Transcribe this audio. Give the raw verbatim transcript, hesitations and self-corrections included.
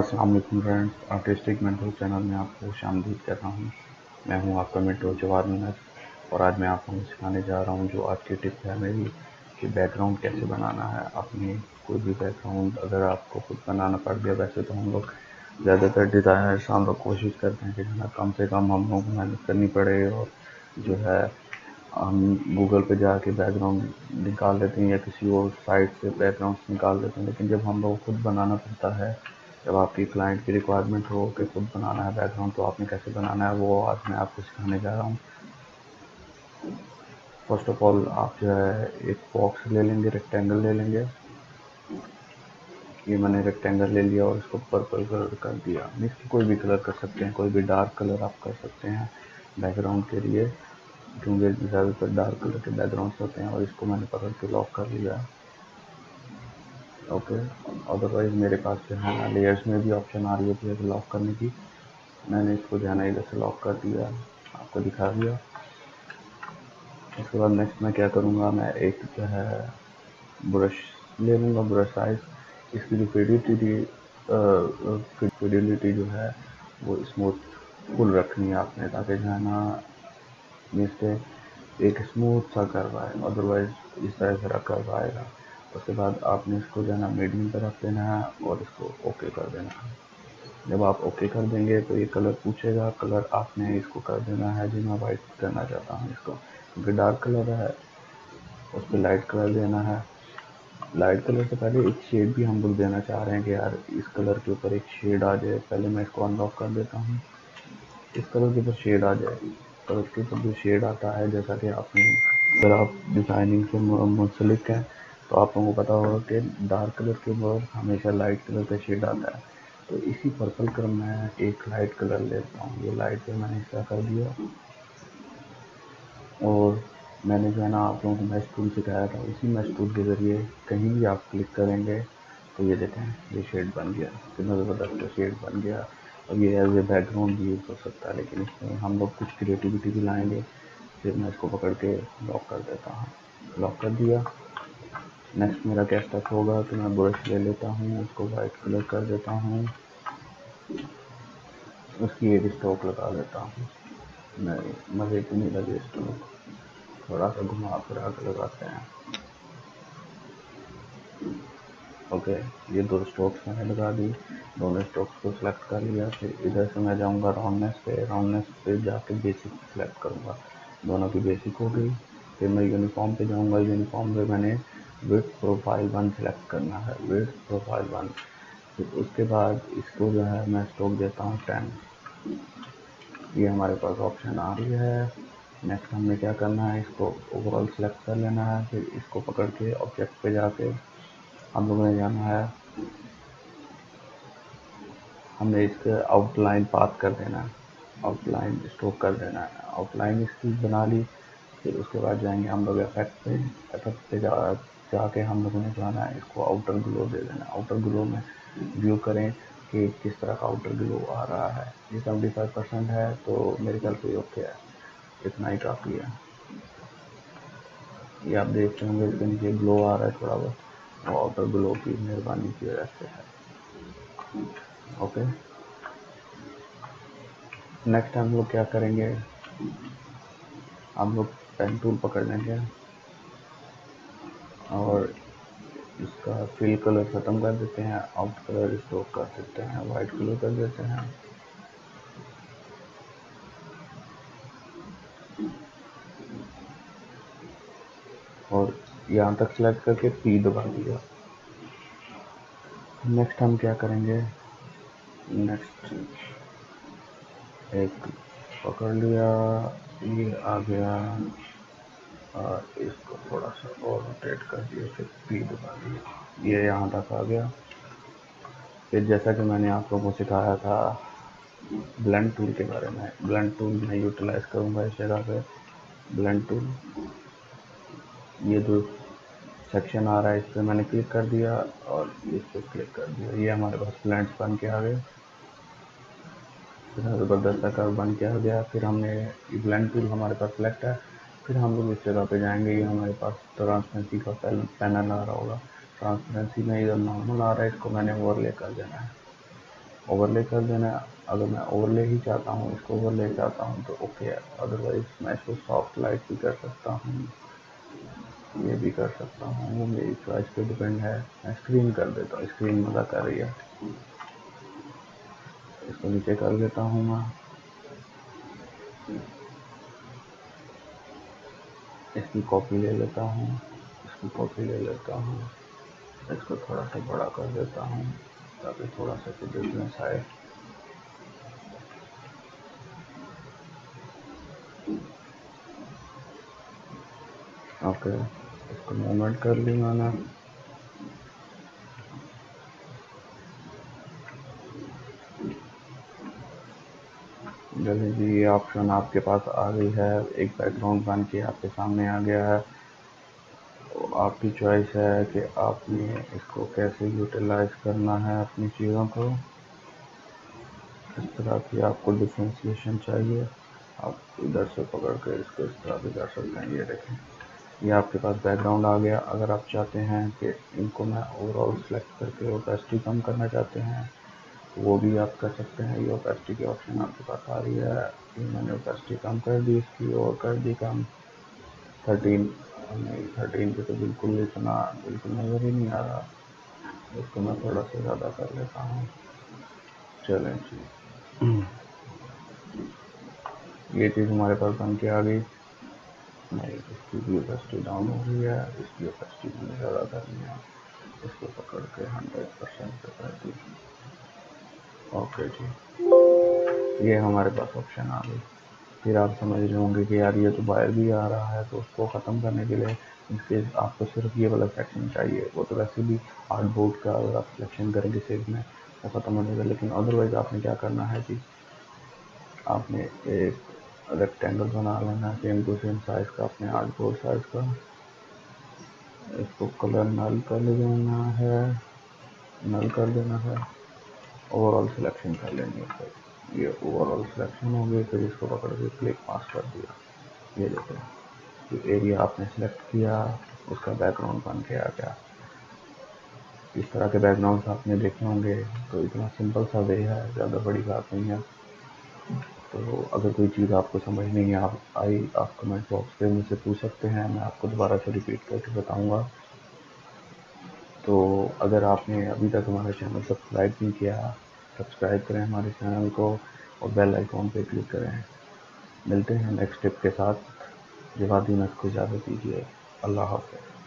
अस्सलाम वालेकुम friends, artistic mental channel में आपको खुशामदीद कर रहा हूँ। मैं हूँ आपका मेंटर जवाद और आज मैं आपको सिखाने जा रहा हूँ जो आज की टिप है मेरी कि बैकग्राउंड कैसे बनाना है। अपनी कोई भी बैकग्राउंड अगर आपको खुद बनाना पड़ गया, वैसे तो हम लोग ज़्यादातर डिज़ाइनर्स हम लोग कोशिश करते हैं कि जो है कम से कम हम लोगों को मेहनत करनी पड़े और जो है हम गूगल पे जाके बैकग्राउंड निकाल लेते हैं या किसी और साइट से बैकग्राउंड निकाल लेते हैं। लेकिन जब हम लोग खुद बनाना पड़ता है, जब आपकी क्लाइंट की रिक्वायरमेंट हो कि खुद बनाना है बैकग्राउंड, तो आपने कैसे बनाना है वो आज मैं आपको सिखाने जा रहा हूँ। फर्स्ट ऑफ ऑल आप जो है एक बॉक्स ले लेंगे, रेक्टेंगल ले लेंगे। ये मैंने रेक्टेंगल ले लिया और इसको पर्पल कलर कर दिया। मिक्स कोई भी कलर कर सकते हैं, कोई भी डार्क कलर आप कर सकते हैं बैकग्राउंड के लिए, क्योंकि ज़्यादातर डार्क कलर के बैकग्राउंड होते हैं। और इसको मैंने पकड़ के लॉक कर लिया। ओके, अदरवाइज़ मेरे पास जो है ना लेयर्स में भी ऑप्शन आ रही होती है लॉक करने की। मैंने इसको जो है ना इधर से लॉक कर दिया, आपको दिखा दिया। इसके बाद नेक्स्ट मैं क्या करूँगा, मैं एक जो है ब्रश ले लूँगा, ब्रश साइज। इसकी जो फिडिलिटी फिडिलिटी जो है वो स्मूथ फुल रखनी है आपने, ताकि जो है ना जिससे एक स्मूथ सा कर्व आए, अदरवाइज इस तरह से कर्व आएगा। उसके बाद आपने इसको जो है ना मीडियम पर रख देना है और इसको ओके कर देना है। जब आप ओके कर देंगे तो ये कलर पूछेगा, कलर आपने इसको कर देना है जी मैं वाइट करना चाहता हूँ इसको, क्योंकि डार्क कलर है उस पर लाइट कलर देना है। लाइट कलर से पहले एक शेड भी हम लोग देना चाह रहे हैं कि यार इस कलर के ऊपर एक शेड आ जाए। पहले मैं इसको अनलॉक कर देता हूँ, इस कलर के ऊपर शेड आ जाए। कलर के ऊपर जो शेड आता है, जैसा कि आपने अगर आप डिज़ाइनिंग से मुंसलिक हैं तो आप लोगों को पता होगा कि डार्क कलर के ऊपर हमेशा लाइट कलर का शेड आता है। तो इसी पर्पल कलर में एक लाइट कलर लेता हूँ। ये लाइट पे मैंने हिस्सा कर दिया और मैंने जो है ना आप लोगों को मैश टूल सिखाया था, इसी मैश टूल के ज़रिए कहीं भी आप क्लिक करेंगे तो ये देखें ये शेड बन गया, कितना ज़बरदस्त शेड बन गया। और ये एज ए बैकग्राउंड भी यूज़ हो सकता है, लेकिन इसमें हम लोग कुछ क्रिएटिविटी भी लाएंगे। फिर मैं इसको पकड़ के लॉक कर देता हूँ, लॉक कर दिया। नेक्स्ट मेरा क्या स्टेप होगा कि मैं ब्रश ले लेता हूँ, उसको वाइट कलर कर देता हूँ, उसकी एक स्ट्रोक लगा लेता हूँ। नहीं, मज़े की नहीं लगे स्ट्रोक, थोड़ा सा घुमा फिरा कर लगाते हैं। ओके, ये दो स्ट्रोक्स मैंने लगा दी, दोनों स्ट्रोक्स को सिलेक्ट कर लिया। फिर इधर से मैं जाऊंगा राउंडनेस पे, राउंडनेस पे जाके बेसिक सिलेक्ट करूंगा, दोनों की बेसिक हो गई। फिर मैं यूनिफॉर्म पे जाऊंगा, यूनिफॉर्म पे मैंने विड्थ प्रोफाइल वन सिलेक्ट करना है, विड्थ प्रोफाइल वन। फिर उसके बाद इसको जो है मैं स्ट्रोक देता हूँ टेन। ये हमारे पास ऑप्शन आ रही है। नेक्स्ट हमने क्या करना है, इसको ओवरऑल सेलेक्ट कर लेना है। फिर इसको पकड़ के ऑब्जेक्ट पे जाके हम लोगों ने जाना है, हमने इसके आउटलाइन पास कर देना है, आउटलाइन स्ट्रोक कर देना है। आउटलाइन इसकी बना ली। फिर उसके बाद जाएंगे हम लोग इफेक्ट पे, इफेक्ट पे जा जाके हम लोगों ने जाना है इसको आउटर ग्लो दे देना। आउटर ग्लो में व्यू करें कि किस तरह का आउटर ग्लो आ रहा है। ये सेवेंटी फाइव परसेंट है तो मेरे ख्याल से ओके है, इतना ही काफ़ी है। ये आप देखते होंगे इसके नीचे ग्लो आ रहा है थोड़ा बहुत, वो आउटर ग्लो की मेहरबानी की वजह से है। ओके, नेक्स्ट हम लोग क्या करेंगे, हम लोग पेन टूल पकड़ लेंगे और इसका फिल कलर ख़त्म कर देते हैं, आउट कलर स्ट्रोक कर देते हैं, वाइट कलर कर देते हैं। और यहाँ तक सेलेक्ट करके पी दबा दिया। नेक्स्ट हम क्या करेंगे, नेक्स्ट एक पकड़ लिया, ये आ गया और इसको थोड़ा सा और रोटेट कर दिया, फिर पी दबा दिया, ये यहाँ तक आ गया। फिर जैसा कि मैंने आप लोगों को सिखाया था ब्लेंड टूल के बारे में, ब्लेंड टूल मैं यूटिलाइज करूँगा इस जगह पे। ब्लेंड टूल, ये जो सेक्शन आ रहा है इस पर मैंने क्लिक कर दिया और इस पर क्लिक कर दिया, ये हमारे पास ब्लेंड्स बन के आ गए, फिर ज़बरदस्त कर्व बन के आ गया। फिर हमने ब्लेंड टूल हमारे पास सेलेक्ट है। फिर हम लोग इस जगह पे जाएंगे, ये हमारे पास ट्रांसपेरेंसी का पैनल आ रहा होगा, ट्रांसपेरेंसी में इधर नॉर्मल आ रहा है, इसको मैंने ओवरले कर देना है। ओवरले कर देना है। अगर मैं ओवरले ही चाहता हूँ, इसको ओवरले चाहता हूँ तो ओके है, अदरवाइज मैं इसको सॉफ्ट लाइट भी कर सकता हूँ, ये भी कर सकता हूँ, वो मेरी चॉइस पे डिपेंड है। मैं स्क्रीन कर देता हूँ, स्क्रीन मजा कर रही है, इसको नीचे कर देता हूँ मैं। इसकी कॉपी ले लेता हूँ, इसकी कॉपी ले लेता हूँ, इसको थोड़ा सा बड़ा कर देता हूँ ताकि थोड़ा सा डिफरेंस आए। ओके, इसको मूवमेंट कर ली मैंने। जल्दी जी ये ऑप्शन आपके पास आ गई है, एक बैकग्राउंड बन के आपके सामने आ गया है। तो आपकी चॉइस है कि आपने इसको कैसे यूटिलाइज करना है अपनी चीज़ों को। इस तरह की आपको डिफ्रेंशिएशन चाहिए, आप इधर से पकड़ के इसको इस तरह भी कर सकते हैं। ये देखें, ये आपके पास बैकग्राउंड आ गया। अगर आप चाहते हैं कि इनको मैं ओवरऑल सेलेक्ट करके ओपेसिटी कम करना चाहते हैं तो वो भी आप कर सकते हैं। ये ओपेसिटी की ऑप्शन आपके पास आ रही है, ये मैंने ओपेसिटी कम कर दी इसकी, और कर दी कम थर्टीन। नहीं, थर्टीन पे तो बिल्कुल इतना बिल्कुल नज़र ही नहीं आ रहा। इसको मैं थोड़ा सा ज़्यादा कर लेता हूँ। चलें जी, ये चीज़ हमारे पास बन के आ गई। नहीं, इसकी भी ओपेसिटी डाउन हो गई है, इसकी ओपेसिटी भी ज़्यादा करनी है। इसको पकड़ के हंड्रेड परसेंट पे कर दी। ओके जी, ये हमारे पास ऑप्शन आ गई। फिर आप समझ रहे होंगे कि यार ये तो बाहर भी आ रहा है, तो उसको ख़त्म करने के लिए इसके आपको सिर्फ ये वाला सेक्शन चाहिए। वो तो वैसे भी आर्ट बोर्ड का अगर आप सिलेक्शन करेंगे सेव में वो ख़त्म हो जाएगा, लेकिन अदरवाइज़ आपने क्या करना है जी, आपने एक रेक्टेंगल बना लेना है सेम टू सेम साइज़ का, अपने आर्ट बोर्ड साइज़ का। इसको कलर नल कर देना है, नल कर देना है, ओवरऑल सिलेक्शन कर लेनी है। फिर ये ओवरऑल सिलेक्शन हो गई। फिर इसको पकड़ के क्लिक पास कर दिया। ये देखो, जो एरिया आपने सेलेक्ट किया उसका बैकग्राउंड बन के आ गया। इस तरह के बैकग्राउंड आपने देखे होंगे। तो इतना सिंपल सा वे है, ज़्यादा बड़ी बात नहीं है। तो अगर कोई चीज़ आपको समझ नहीं आ, आई, आप कमेंट बॉक्स पे मुझसे पूछ सकते हैं, मैं आपको दोबारा से रिपीट करके बताऊंगा। तो अगर आपने अभी तक हमारा चैनल सब्सक्राइब नहीं किया, सब्सक्राइब करें हमारे चैनल को और बेल आइकॉन पे क्लिक करें। मिलते हैं नेक्स्ट टिप के साथ। जवाद यूनस को इजाज़त दीजिए। अल्लाह हाफ़िज़।